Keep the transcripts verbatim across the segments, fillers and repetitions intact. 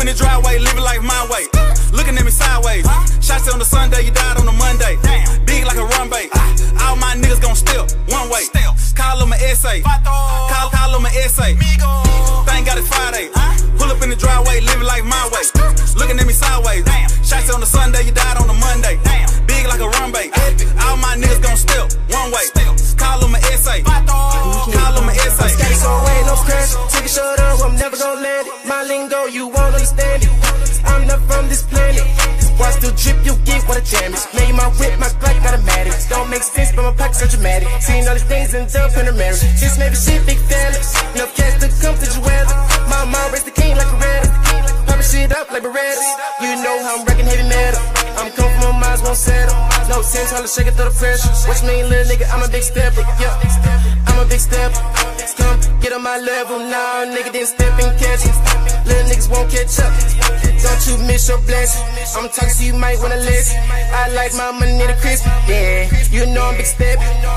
in the driveway, living life my way. Looking at me sideways. Shots on the Sunday, you died on the Monday. Big like a run bait. All my niggas gon' steal one way. Call them an essay. Call, call them an essay. Thank God it's Friday. Pull up in the driveway, living life my way. Looking at me sideways. Shots on the Sunday, you died on the Monday. Big like a run bait. All my niggas gon' steal one way. Call them an essay. Call them an essay. Scotty so away, no crash. Take a short up, I'm never gon' land it. My lingo, you won't understand it. I'm not from this planet. Watch the drip, you get what a jam is. Made my whip, my black automatic. Don't make sense, but my pockets are dramatic. Seeing all these things end up in a marriage. Just maybe shit, big family. Enough cash to come to Joella. My mom raised the king like a rat. Poppin' shit up like Berettas. You know how I'm wrecking heavy metal. I'm coming from my minds won't settle. No sense, all the shaking through the pressure. Watch me, little nigga, I'm a big stepper. Yeah, I'm a big stepper. Come get on my level now, nigga didn't step and catch it. Little niggas won't catch up. Don't you miss your blessing. I'm talking so you might wanna listen. I like my money to crisp. Yeah, you know I'm big step.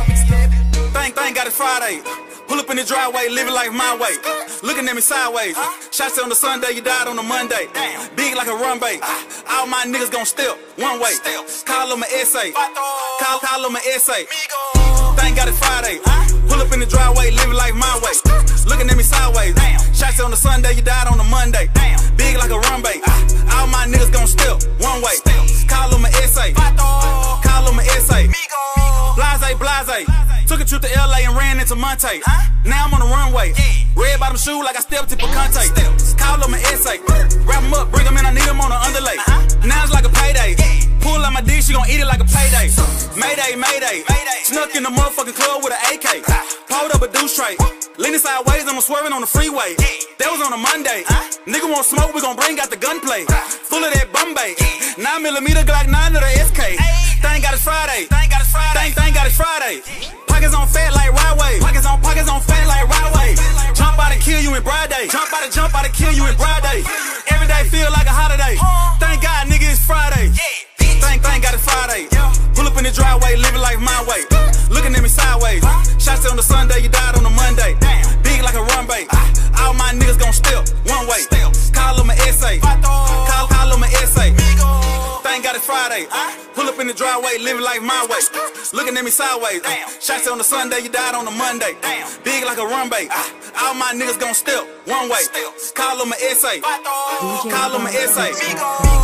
Thank, thank God it's Friday. Pull up in the driveway, living life my way. Looking at me sideways. Shots on the Sunday, you died on the Monday. Big like a run bait. All my niggas gon' steal one way. Call them an essay. Call, call them an essay. Thank God it's Friday. Pull up in the driveway, living life my way. Looking at me sideways. Shots on the Sunday, you died on the Monday. Big like a run bait. All my niggas gon' steal one way. Call them an essay. Call them an essay. Blase, blase. Took a trip to L A and ran into Monte. Now I'm on the runway. Red bottom shoe like I stepped to Picante. Call them an essay. Wrap them up, bring them in, I need them on the underlay. Now it's like a payday. Pull out my dick, she gon' eat it like a payday. Mayday, mayday. Snuck in the motherfucking club with an A K. Pulled up a douche tray. Leaning sideways, I'm swerving on the freeway. That was on a Monday. Nigga want smoke, we gon' bring out the gunplay. Full of that Bombay. nine millimeter Glock nine to the S K. Thank God it's Friday. Thank God it's Friday. Thank, thank God it's Friday. Pockets on fat like Ryway. Pockets on pockets on fat like Ryway. Jump out and kill you in broad day. Jump out and jump out and kill you in broad day. Every day feel like a holiday. Thank God, nigga, it's Friday. Thank, thank God it's Friday. Pull up in the driveway, living life my way. Looking at me sideways. Shots on the Sunday, you died on the Monday. Big like a run bait. All my niggas gon' steal one way. Call them an essay. Call, call them an essay. Thank God it's Friday. Pull up in the driveway, living life my way. Looking at me sideways. Shots on the Sunday, you died on the Monday. Big like a run bait. All my niggas gon' steal one way. Call them an essay. Call them an essay.